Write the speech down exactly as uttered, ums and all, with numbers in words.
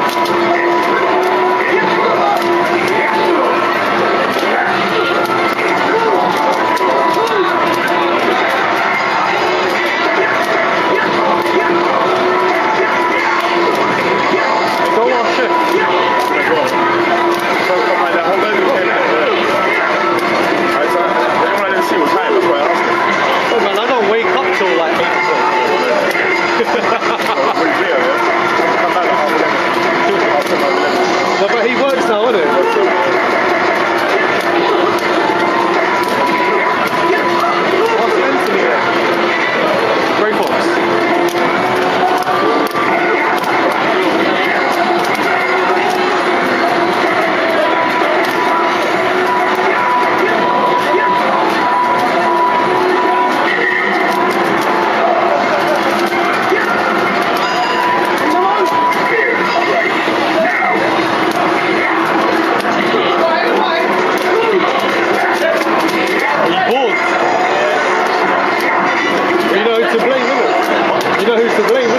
No, but he works now, isn't it? What's Anthony there? Grey Fox. You know who to blame, isn't it? You know who to blame.